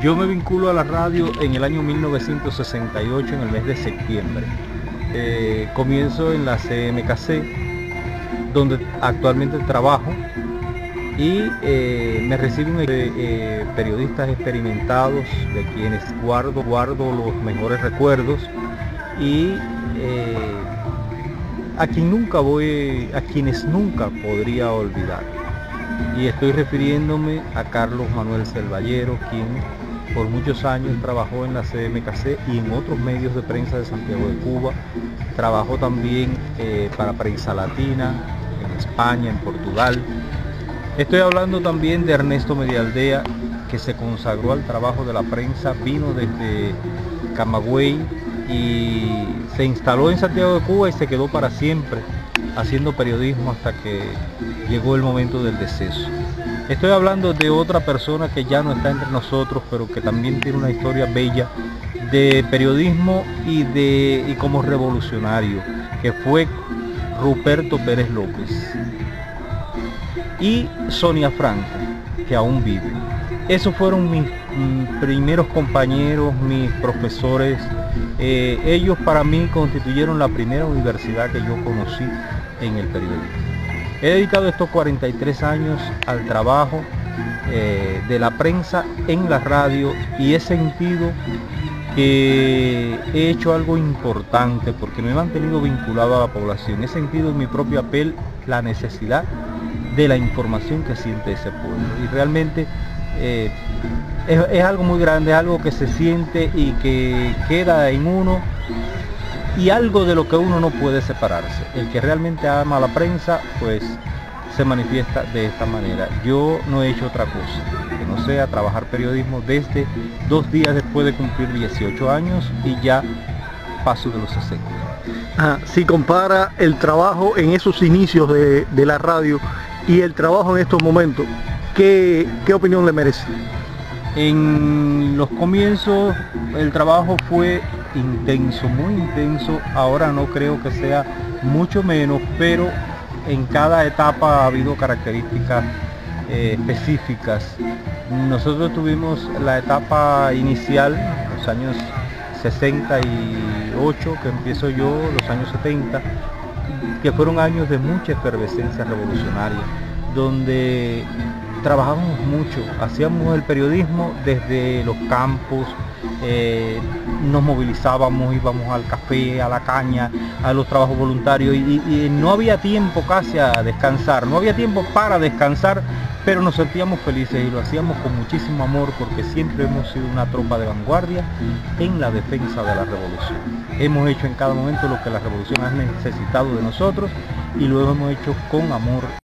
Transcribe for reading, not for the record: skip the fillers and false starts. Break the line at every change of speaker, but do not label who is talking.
Yo me vinculo a la radio en el año 1968, en el mes de septiembre. Comienzo en la CMKC, donde actualmente trabajo, y me reciben periodistas experimentados de quienes guardo los mejores recuerdos, y a quienes nunca podría olvidar. Y estoy refiriéndome a Carlos Manuel Selvallero, quien por muchos años trabajó en la CMKC y en otros medios de prensa de Santiago de Cuba. Trabajó también para Prensa Latina, en España, en Portugal. Estoy hablando también de Ernesto Medialdea, que se consagró al trabajo de la prensa, vino desde Camagüey y se instaló en Santiago de Cuba y se quedó para siempre haciendo periodismo hasta que llegó el momento del deceso. Estoy hablando de otra persona que ya no está entre nosotros, pero que también tiene una historia bella de periodismo y como revolucionario, que fue Ruperto Pérez López, y Sonia Franco, que aún vive. Esos fueron mis primeros compañeros, mis profesores. Ellos para mí constituyeron la primera universidad que yo conocí en el periodismo. He dedicado estos 43 años al trabajo de la prensa en la radio, y he sentido que he hecho algo importante porque me he mantenido vinculado a la población. He sentido en mi propia piel la necesidad de la información que siente ese pueblo, y realmente es algo muy grande, es algo que se siente y que queda en uno, y algo de lo que uno no puede separarse. El que realmente ama a la prensa, pues se manifiesta de esta manera. Yo no he hecho otra cosa que no sea trabajar periodismo desde 2 días después de cumplir 18 años y ya paso de los 60.
Si compara el trabajo en esos inicios de la radio y el trabajo en estos momentos, ¿qué opinión le merece?
En los comienzos el trabajo fue intenso, muy intenso. Ahora no creo que sea mucho menos, pero en cada etapa ha habido características específicas. Nosotros tuvimos la etapa inicial, los años 68, que empiezo yo, los años 70, que fueron años de mucha efervescencia revolucionaria, donde trabajábamos mucho, hacíamos el periodismo desde los campos, nos movilizábamos, íbamos al café, a la caña, a los trabajos voluntarios, y no había tiempo casi a descansar, no había tiempo para descansar, pero nos sentíamos felices y lo hacíamos con muchísimo amor, porque siempre hemos sido una tropa de vanguardia en la defensa de la revolución. Hemos hecho en cada momento lo que la revolución ha necesitado de nosotros, y lo hemos hecho con amor.